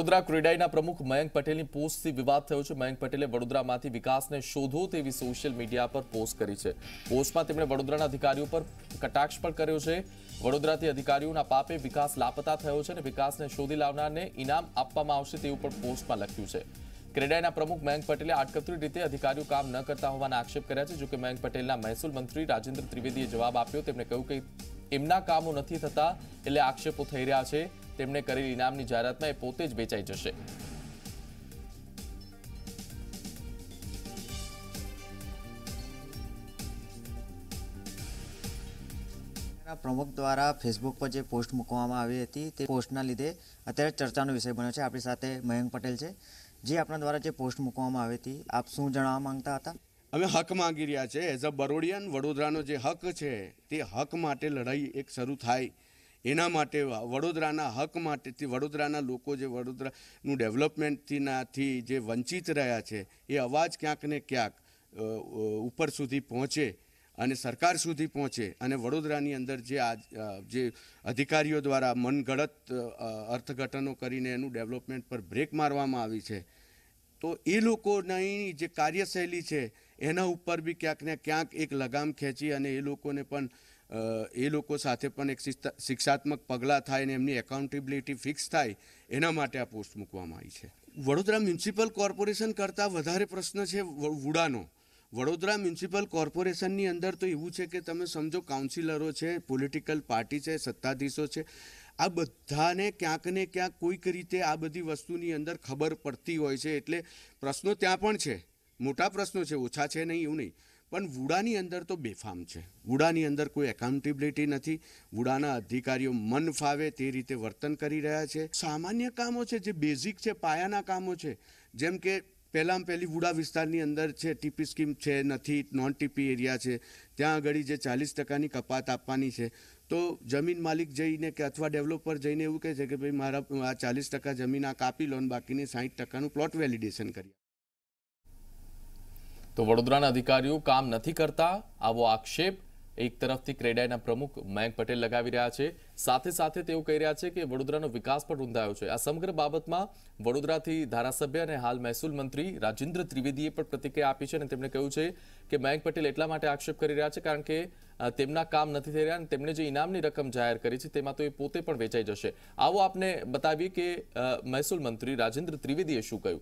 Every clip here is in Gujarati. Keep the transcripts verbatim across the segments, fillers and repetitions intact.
વડોદરા ક્રેડાઈના પ્રમુખ મયંક પટેલની પોસ્ટથી વિવાદ થયો છે। મયંક પટેલે વડોદરામાંથી વિકાસને શોધો તેવી સોશિયલ મીડિયા પર પોસ્ટ કરી છે। પોસ્ટમાં તેમણે વડોદરાના અધિકારીઓ પર કટાક્ષ પણ કર્યો છે। વડોદરાથી અધિકારીઓના પાપે વિકાસ લાપતા થયો છે અને વિકાસને શોધી લાવનારને ઇનામ આપવામાં આવશે તેવું પણ પોસ્ટમાં લખ્યું છે। ક્રેડાઈના પ્રમુખ મયંક પટેલે આડકતરી રીતે અધિકારીઓ કામ ન કરતા હોવાના આક્ષેપ કર્યા છે। જોકે મયંક પટેલના મહેસૂલ મંત્રી રાજેન્દ્ર ત્રિવેદીએ જવાબ આપ્યો। તેમણે કહ્યું કે એમના કામો નથી થતા એટલે આક્ષેપો થઈ રહ્યા છે। તેમણે કરેલી ઇનામની જાહેરાતમાં એ પોતે જ વેચાઈ જશે। પ્રમુખ દ્વારા ફેસબુક પર જે પોસ્ટ મૂકવામાં આવી હતી તે પોસ્ટના લીધે અત્યારે ચર્ચાનો વિષય બન્યો છે। આપણી સાથે મયંક પટેલ છે। જે આપણા દ્વારા જે પોસ્ટ મૂકવામાં આવી હતી, આપ શું જણાવવા માંગતા હતા? અમે હક માંગી રહ્યા છે। એઝ અ બરોડિયન વડોદરાનો જે હક છે તે હક માટે લડાઈ એક શરૂ થાય, એના માટે વડોદરાના હક માટેથી વડોદરાના લોકો જે વડોદરાનું ડેવલપમેન્ટથી જે વંચિત રહ્યા છે એ અવાજ ક્યાંક ને ક્યાંક ઉપર સુધી પહોંચે અને સરકાર સુધી પહોંચે અને વડોદરાની અંદર જે આ જે અધિકારીઓ દ્વારા મનગળત અર્થઘટનો કરીને એનું ડેવલપમેન્ટ પર બ્રેક મારવામાં આવી છે, તો એ લોકોની જે કાર્યશૈલી છે એના ઉપર બી ક્યાંક ને ક્યાંક એક લગામ ખેંચી અને એ લોકોને પણ એ લોકો સાથે પણ એક શિક્ષાત્મક પગલાં થાય અને એમની એકાઉન્ટેબિલિટી ફિક્સ થાય, એના માટે આ પોસ્ટ મૂકવામાં આવી છે। વડોદરા મ્યુનિસિપલ કોર્પોરેશન કરતાં વધારે પ્રશ્ન છે વુડાનો। વડોદરા મ્યુનિસિપલ કોર્પોરેશનની અંદર તો એવું છે કે તમે સમજો કાઉન્સિલરો છે, પોલિટિકલ પાર્ટી છે, સત્તાધીશો છે, આ બધાને ક્યાંક ને ક્યાંક કોઈક રીતે આ બધી વસ્તુની અંદર ખબર પડતી હોય છે। એટલે પ્રશ્નો ત્યાં પણ છે, મોટા પ્રશ્નો છે, ઓછા છે નહીં એવું નહીં, પણ વુડાની અંદર તો બેફામ છે। વુડાની અંદર કોઈ એકાઉન્ટેબિલિટી નથી। વુડાના અધિકારીઓ મન ફાવે તે રીતે વર્તન કરી રહ્યા છે। સામાન્ય કામો છે જે બેઝિક છે, પાયાના કામો છે, જેમ કે પહેલાં પહેલી વુડા વિસ્તારની અંદર છે ટીપી સ્કીમ છે નથી, નોન ટીપી એરિયા છે, ત્યાં આગળ જે ચાલીસ ટકાની કપાત આપવાની છે, તો જમીન માલિક જઈને કે અથવા ડેવલપર જઈને એવું કહે છે કે ભાઈ મારા આ ચાલીસ ટકા જમીન આ કાપી લો અને બાકીની સાઠ ટકાનું પ્લોટ વેલિડેશન કરી। તો વડોદરાના અધિકારીઓ કામ નથી કરતા આવો આક્ષેપ એક તરફથી ક્રેડાઈના પ્રમુખ મયંક પટેલ લગાવી રહ્યા છે। સાથે સાથે તેઓ કહી રહ્યા છે કે વડોદરાનો વિકાસ પણ રૂંધાયો છે। આ સમગ્ર બાબતમાં વડોદરાથી ધારાસભ્ય અને હાલ મહેસૂલ મંત્રી રાજેન્દ્ર ત્રિવેદીએ પણ પ્રતિક્રિયા આપી છે અને તેમણે કહ્યું છે કે મયંક પટેલ એટલા માટે આક્ષેપ કરી રહ્યા છે કારણ કે તેમના કામ નથી થઈ રહ્યા અને તેમણે જે ઇનામની રકમ જાહેર કરી છે તેમાં તો એ પોતે પણ વેચાઈ જશે। આવો આપને બતાવીએ કે મહેસૂલ મંત્રી રાજેન્દ્ર ત્રિવેદીએ શું કહ્યું।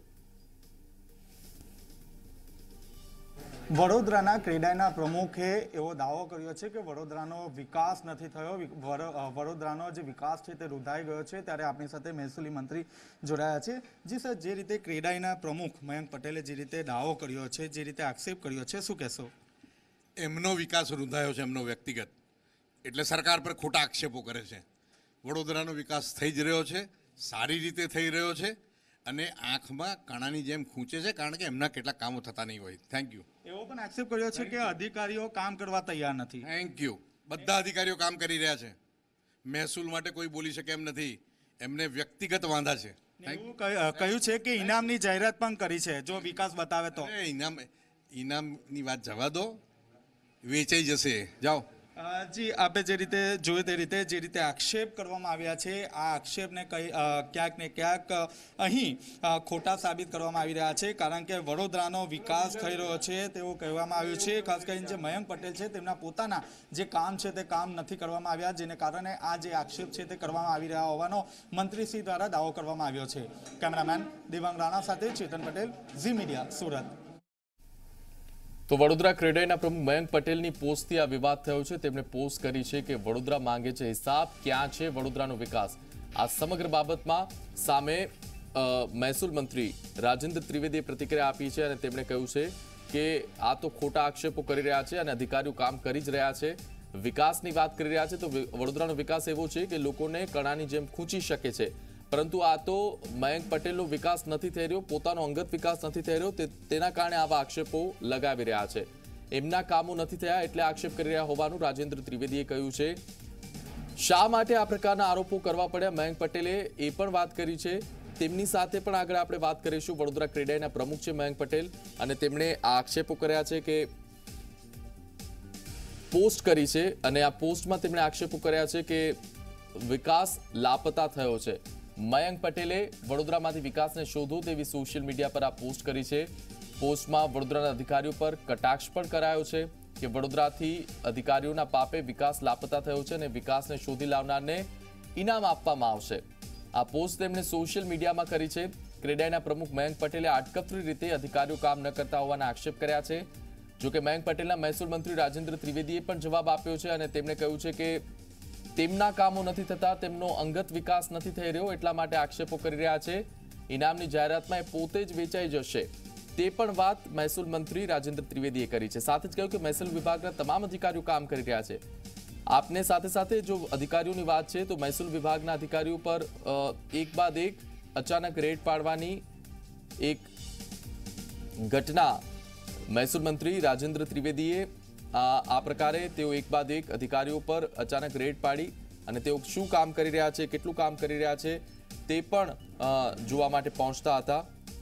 વડોદરાના ક્રેડાઈના પ્રમુખે એવો દાવો કર્યો છે કે વડોદરાનો વિકાસ નથી થયો, વડોદરાનો જે વિકાસ છે તે રૂંધાઈ ગયો છે। ત્યારે આપણી સાથે મહેસૂલી મંત્રી જોડાયા છે। જી સર, જે રીતે ક્રેડાઈના પ્રમુખ મયંક પટેલે જે રીતે દાવો કર્યો છે, જે રીતે આક્ષેપ કર્યો છે, શું કહેશો? એમનો વિકાસ રૂંધાયો છે, એમનો વ્યક્તિગત, એટલે સરકાર પર ખોટા આક્ષેપો કરે છે। વડોદરાનો વિકાસ થઈ જ રહ્યો છે, સારી રીતે થઈ રહ્યો છે અને આંખમાં કાણાની જેમ ખૂંચે છે કારણ કે એમના કેટલા કામો થતા નહીં હોય। Thank you. એવો પણ આક્ષેપ કર્યો છે કે અધિકારીઓ કામ કરવા તૈયાર નથી। Thank you. બધા અધિકારીઓ કામ કરી રહ્યા છે, મહેસૂલ માટે કોઈ બોલી શકે એમ નથી, એમને વ્યક્તિગત વાંધા છે। એવું કહ્યું છે કે ઇનામની જાહેરાત પણ કરી છે જો વિકાસ બતાવે તો। ઇનામ ઇનામની વાત જવા દો, વેચાઈ જશે, જાઓ। જી, આપે જે રીતે જોયું તે રીતે જે રીતે આક્ષેપ કરવામાં આવ્યા છે, આ આક્ષેપને કઈ ક્યાંક ને ક્યાંક અહીં ખોટા સાબિત કરવામાં આવી રહ્યા છે કારણ કે વડોદરાનો વિકાસ થઈ રહ્યો છે તેવું કહેવામાં આવ્યું છે। ખાસ કરીને જે મયંક પટેલ છે તેમના પોતાના જે કામ છે તે કામ નથી કરવામાં આવ્યા, જેને કારણે આ જે આક્ષેપ છે તે કરવામાં આવી રહ્યા હોવાનો મંત્રીશ્રી દ્વારા દાવો કરવામાં આવ્યો છે। કેમેરામેન દેવાંગ રાણા સાથે ચેતન પટેલ, ઝી મીડિયા, સુરત। તો વડોદરા ક્રેડાઈના પ્રમુખ મયંક પટેલની પોસ્ટથી આ વિવાદ થયો છે। તેમણે પોસ્ટ કરી છે કે વડોદરા માંગે છે હિસાબ, ક્યાં છે વડોદરાનો વિકાસ। આ સમગ્ર બાબતમાં સામે મહેસૂલ મંત્રી રાજેન્દ્ર ત્રિવેદીએ પ્રતિક્રિયા આપી છે અને તેમણે કહ્યું છે કે આ તો ખોટા આક્ષેપો કરી રહ્યા છે અને અધિકારીઓ કામ કરી જ રહ્યા છે। વિકાસની વાત કરી રહ્યા છે તો વડોદરાનો વિકાસ એવો છે કે લોકોને કણાની જેમ ખૂંચી શકે છે, પરંતુ આ તો મયંક પટેલનો વિકાસ નથી થઈ રહ્યો, પોતાનો અંગત વિકાસ નથી થઈ રહ્યો, તેના કારણે આવા આક્ષેપો લગાવી રહ્યા છે। એમના કામો નથી થયા એટલે આક્ષેપ કરી રહ્યા હોવાનું રાજેન્દ્ર ત્રિવેદીએ કહ્યું છે। શા માટે આ પ્રકારના આરોપો કરવા પડ્યા, મયંક પટેલે એ પણ વાત કરી છે। તેમની સાથે પણ આગળ આપણે વાત કરીશું। વડોદરા ક્રેડાઈના પ્રમુખ છે મયંક પટેલ અને તેમણે આ આક્ષેપો કર્યા છે કે પોસ્ટ કરી છે અને આ પોસ્ટમાં તેમણે આક્ષેપો કર્યા છે કે વિકાસ લાપતા થયો છે। મયંક પટેલે વડોદરામાંથી વિકાસને શોધો તેવી સોશિયલ મીડિયા પર આ પોસ્ટ કરી છે। પોસ્ટમાં વડોદરાના અધિકારીઓ પર કટાક્ષ પણ કરાયો છે કે વડોદરાથી અધિકારીઓના પાપે વિકાસ લાપતા થયો છે અને વિકાસને શોધી લાવનારને ઇનામ આપવામાં આવશે। આ પોસ્ટ તેમણે સોશિયલ મીડિયામાં કરી છે। ક્રેડાઈના પ્રમુખ મયંક પટેલે આડકતરી રીતે અધિકારીઓ કામ ન કરતા હોવાના આક્ષેપ કર્યા છે। જો કે મયંક પટેલના મહેસૂલ મંત્રી રાજેન્દ્ર ત્રિવેદીએ પણ જવાબ આપ્યો છે અને તેમણે કહ્યું છે કે તેમના કામો નથી થતા, તેમનો અંગત વિકાસ નથી થઈ રહ્યો, એટલા માટે આક્ષેપો કરી રહ્યા છે। ઇનામની જાહેરાતમાં એ પોતે જ વેચાઈ જશે તે પણ વાત મહેસૂલ મંત્રી રાજેન્દ્ર ત્રિવેદીએ કરી છે। સાથે જ કહ્યું કે મહેસૂલ વિભાગના તમામ અધિકારીઓ કામ કરી રહ્યા છે। આપને સાથે સાથે જો અધિકારીઓની વાત છે તો મહેસૂલ વિભાગના અધિકારીઓ પર એક બાદ એક અચાનક રેડ પાડવાની એક ઘટના મહેસૂલ મંત્રી રાજેન્દ્ર ત્રિવેદીએ આ પ્રકારે તેઓ એક બાદ એક અધિકારીઓ પર અચાનક રેડ પાડી અને તેઓ શું કામ કરી રહ્યા છે, કેટલું કામ કરી રહ્યા છે તે પણ જોવા માટે પહોંચતા હતા।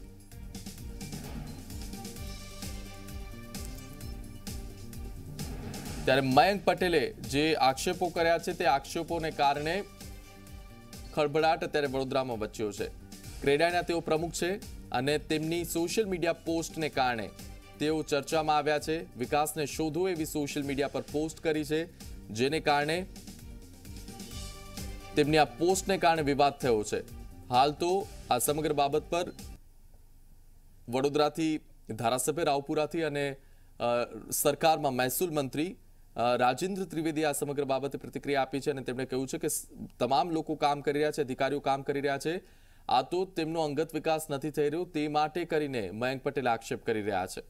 ત્યારે મયંક પટેલે જે આક્ષેપો કર્યા છે તે આક્ષેપોને કારણે ખળભળાટ અત્યારે વડોદરામાં મચ્યો છે। ક્રેડાઈના તેઓ પ્રમુખ છે અને તેમની સોશિયલ મીડિયા પોસ્ટને કારણે તેઓ ચર્ચામાં આવ્યા છે। વિકાસને શોધો એવી સોશિયલ મીડિયા પર પોસ્ટ કરી છે, જેને કારણે તેમની આ પોસ્ટને કારણે વિવાદ થયો છે। હાલ તો આ સમગ્ર બાબત પર વડોદરાથી ધારાસભ્ય રાવપુરાથી અને સરકારમાં મહેસૂલ મંત્રી રાજેન્દ્ર ત્રિવેદીએ આ સમગ્ર બાબતે પ્રતિક્રિયા આપી છે અને તેમણે કહ્યું છે કે તમામ લોકો કામ કરી રહ્યા છે, અધિકારીઓ કામ કરી રહ્યા છે, આ તો તેમનો અંગત વિકાસ નથી થઈ રહ્યો તે માટે કરીને મયંક પટેલ આક્ષેપ કરી રહ્યા છે।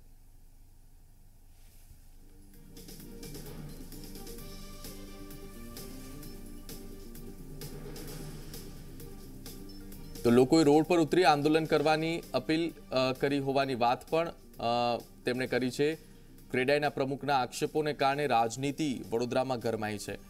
તો લોકોએ રોડ પર ઉતરી આંદોલન કરવાની અપીલ કરી હોવાની વાત પણ તેમણે કરી છે। ક્રેડાઈના પ્રમુખના આક્ષેપોને કારણે રાજનીતિ વડોદરામાં ગરમાઈ છે।